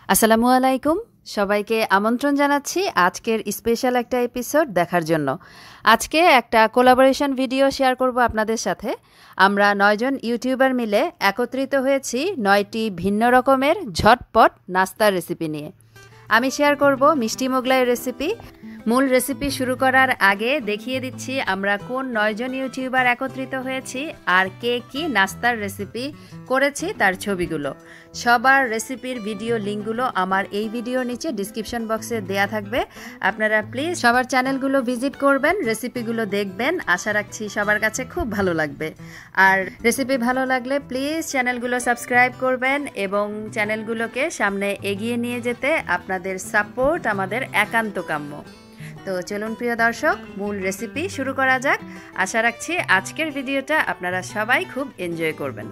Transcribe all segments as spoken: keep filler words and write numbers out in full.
আসসালামু আলাইকুম সবাইকে আমন্ত্রণ জানাচ্ছি আজকের স্পেশাল একটা এপিসোড দেখার জন্য। আজকে একটা কোলাবোরেশন ভিডিও শেয়ার করব আপনাদের সাথে। আমরা নয়জন ইউটিউবার মিলে একত্রিত হয়েছি নয়টি ভিন্ন রকমের ঝটপট নাস্তার রেসিপি নিয়ে। আমি শেয়ার করব মিষ্টি মোগলাইয়ের রেসিপি। মূল রেসিপি শুরু করার আগে দেখিয়ে দিচ্ছি আমরা কোন নয়জন ইউটিউবার একত্রিত হয়েছি আর কে কি নাস্তার রেসিপি করেছি তার ছবিগুলো। সবার রেসিপির ভিডিও লিঙ্কগুলো আমার এই ভিডিওর নিচে ডিসক্রিপশন বক্সে দেয়া থাকবে। আপনারা প্লিজ সবার চ্যানেলগুলো ভিজিট করবেন, রেসিপিগুলো দেখবেন। আশা রাখছি সবার কাছে খুব ভালো লাগবে। আর রেসিপি ভালো লাগলে প্লিজ চ্যানেলগুলো সাবস্ক্রাইব করবেন এবং চ্যানেলগুলোকে সামনে এগিয়ে নিয়ে যেতে আপনাদের সাপোর্ট আমাদের একান্ত কাম্য। তো চলুন প্রিয় দর্শক, মূল রেসিপি শুরু করা যাক। আশা রাখছি আজকের ভিডিওটা আপনারা সবাই খুব এনজয় করবেন।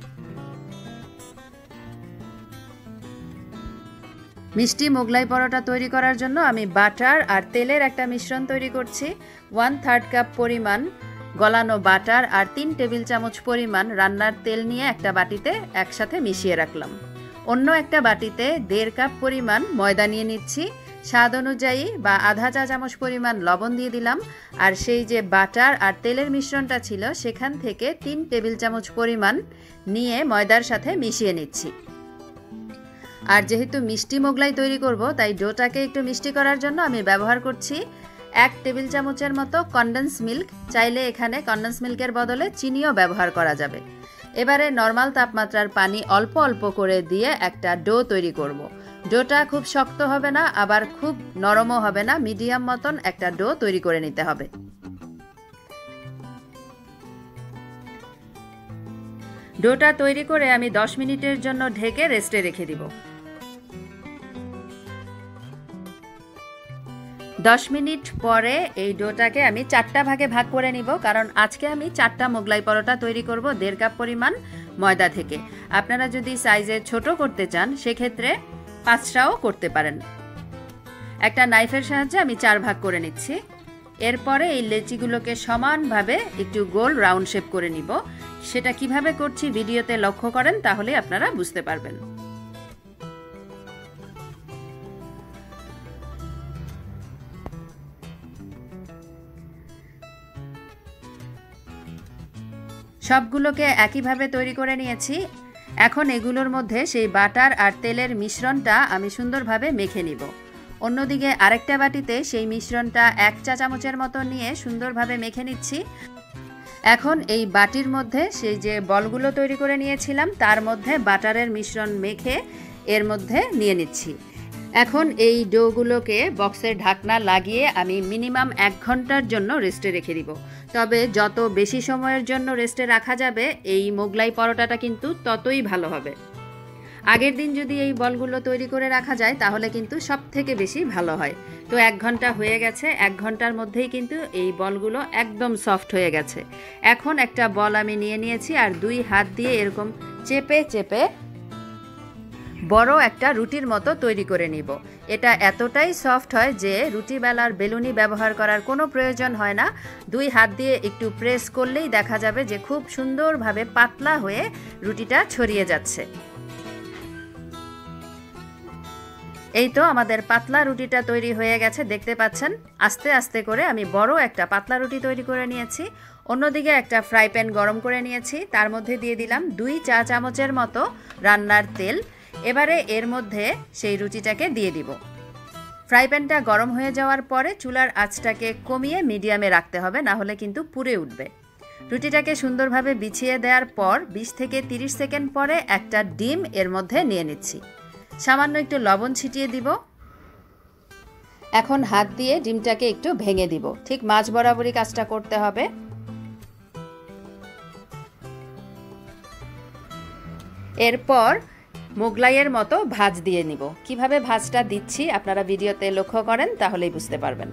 মিষ্টি মোগলাই পরোটা তৈরি করার জন্য আমি বাটার আর তেলের একটা মিশ্রণ তৈরি করছি। ওয়ান থার্ড কাপ পরিমাণ গলানো বাটার আর তিন টেবিল চামচ পরিমাণ রান্নার তেল নিয়ে একটা বাটিতে একসাথে মিশিয়ে রাখলাম। অন্য একটা বাটিতে দেড় কাপ পরিমাণ ময়দা নিয়ে নিচ্ছি। স্বাদ অনুযায়ী বা আধা চা চামচ পরিমাণ লবণ দিয়ে দিলাম। আর সেই যে বাটার আর তেলের মিশ্রণটা ছিল সেখান থেকে তিন টেবিল চামচ পরিমাণ নিয়ে ময়দার সাথে মিশিয়ে নিচ্ছি। আর যেহেতু মিষ্টি মোগলাই তৈরি করব তাই ডোটাকে একটু মিষ্টি করার জন্য আমি ব্যবহার করছি এক টেবিল চামচের মতো কনডেন্স মিল্ক। চাইলে এখানে কনডেন্স মিল্কের বদলে চিনিও ব্যবহার করা যাবে। এবারে নর্মাল তাপমাত্রার পানি অল্প অল্প করে দিয়ে একটা ডো তৈরি করব। ডোটা খুব শক্ত হবে না, আবার খুব নরমও হবে না, মিডিয়াম মতন একটা ডো তৈরি করে নিতে হবে। ডোটা তৈরি করে আমি দশ মিনিটের জন্য ঢেকে রেস্টে রেখে দিব। দশ মিনিট পরে এই ডোটাকে আমি চারটা ভাগে ভাগ করে নিব, কারণ আজকে আমি চারটা মোগলাই পরোটা তৈরি করব দেড় কাপ পরিমাণ ময়দা থেকে। আপনারা যদি সাইজে ছোট করতে চান সেক্ষেত্রে পাঁচটাও করতে পারেন। একটা নাইফের সাহায্যে আমি চার ভাগ করে নিচ্ছি। এরপরে এই লেচিগুলোকে সমানভাবে একটু গোল রাউন্ড শেপ করে নিব। সেটা কিভাবে করছি ভিডিওতে লক্ষ্য করেন, তাহলে আপনারা বুঝতে পারবেন। সবগুলোকে একইভাবে তৈরি করে নিয়েছি। এখন এগুলোর মধ্যে সেই বাটার আর তেলের মিশ্রণটা আমি সুন্দরভাবে মেখে নিব। অন্যদিকে আরেকটা বাটিতে সেই মিশ্রণটা এক চা চামচের মতো নিয়ে সুন্দরভাবে মেখে নিচ্ছি। এখন এই বাটির মধ্যে সেই যে বলগুলো তৈরি করে নিয়েছিলাম তার মধ্যে বাটারের মিশ্রণ মেখে এর মধ্যে নিয়ে নিচ্ছি। এখন এই ডোগুলোকে বক্সের ঢাকনা লাগিয়ে আমি মিনিমাম এক ঘন্টার জন্য রেস্টে রেখে দিব। তবে যত বেশি সময়ের জন্য রেস্টে রাখা যাবে এই মোগলাই পরোটাটা কিন্তু ততই ভালো হবে। আগের দিন যদি এই বলগুলো তৈরি করে রাখা যায় তাহলে কিন্তু সব থেকে বেশি ভালো হয়। তো এক ঘন্টা হয়ে গেছে, এক ঘন্টার মধ্যেই কিন্তু এই বলগুলো একদম সফট হয়ে গেছে। এখন একটা বল আমি নিয়ে নিয়েছি আর দুই হাত দিয়ে এরকম চেপে চেপে বড় একটা রুটির মতো তৈরি করে নিব। এটা এতটাই সফট হয় যে রুটি বেলার বেলুনি ব্যবহার করার কোনো প্রয়োজন হয় না। দুই হাত দিয়ে একটু প্রেস করলেই দেখা যাবে যে খুব সুন্দরভাবে পাতলা হয়ে রুটিটা ছড়িয়ে যাচ্ছে। এই তো আমাদের পাতলা রুটিটা তৈরি হয়ে গেছে, দেখতে পাচ্ছেন। আস্তে আস্তে করে আমি বড় একটা পাতলা রুটি তৈরি করে নিয়েছি। অন্যদিকে একটা ফ্রাই প্যান গরম করে নিয়েছি, তার মধ্যে দিয়ে দিলাম দুই চা চামচের মতো রান্নার তেল। এবারে এর মধ্যে সেই রুটিটাকে দিয়ে দিব। ফ্রাই প্যানটা গরম হয়ে যাওয়ার পরে চুলার আঁচটাকে কমিয়ে মিডিয়ামে রাখতে হবে, না হলে কিন্তু পুড়ে উঠবে। রুটিটাকে সুন্দরভাবে বিছিয়ে দেওয়ার পর বিশ থেকে তিরিশ সেকেন্ড পরে একটা ডিম এর মধ্যে নিয়ে নিচ্ছি। সামান্য একটু লবণ ছিটিয়ে দিব। এখন হাত দিয়ে ডিমটাকে একটু ভেঙে দিব। ঠিক মাঝ বরাবরই কাজটা করতে হবে। এরপর মোগলাইয়ের মতো ভাঁজ দিয়ে নিব। কিভাবে ভাঁজটা দিচ্ছি আপনারা ভিডিওতে লক্ষ্য করেন তাহলেই বুঝতে পারবেন।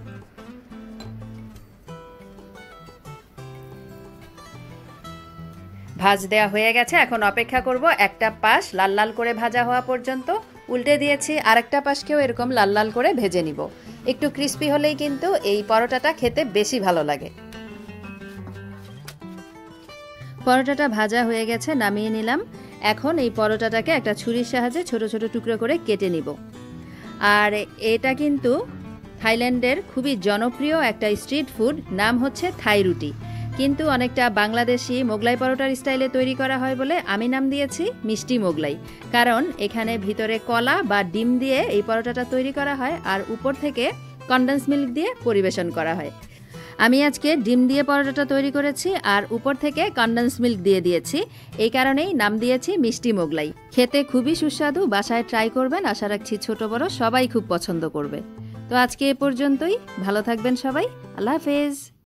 ভাঁজ দেওয়া হয়ে গেছে, এখন অপেক্ষা করব একটা পাশ লাল লাল করে ভাজা হওয়া পর্যন্ত। উল্টে দিয়েছি, আরেকটা পাশকেও এরকম লাল লাল করে ভেজে নিব। একটু ক্রিস্পি হলেই কিন্তু এই পরোটাটা খেতে বেশি ভালো লাগে। পরোটাটা ভাজা হয়ে গেছে, নামিয়ে নিলাম। এখন এই পরোটাটাকে একটা ছুরির সাহায্যে ছোট ছোট টুকরো করে কেটে নিব। আর এটা কিন্তু থাইল্যান্ডের খুবই জনপ্রিয় একটা স্ট্রিট ফুড, নাম হচ্ছে থাই রুটি, কিন্তু অনেকটা বাংলাদেশি মোগলাই পরোটার স্টাইলে তৈরি করা হয় বলে আমি নাম দিয়েছি মিষ্টি মোগলাই। কারণ এখানে ভিতরে কলা বা ডিম দিয়ে এই পরোটাটা তৈরি করা হয় আর উপর থেকে কনডেন্স মিল্ক দিয়ে পরিবেশন করা হয়। আমি আজকে ডিম দিয়ে পরোটাটা তৈরি করেছি আর উপর থেকে কনডেন্স মিল্ক দিয়ে দিয়েছি, এই কারণেই নাম দিয়েছি মিষ্টি মোগলাই। খেতে খুবই সুস্বাদু, বাসায় ট্রাই করবেন, আশা রাখছি ছোট বড় সবাই খুব পছন্দ করবে। তো আজকে এ পর্যন্তই, ভালো থাকবেন সবাই, আল্লাহ হাফেজ।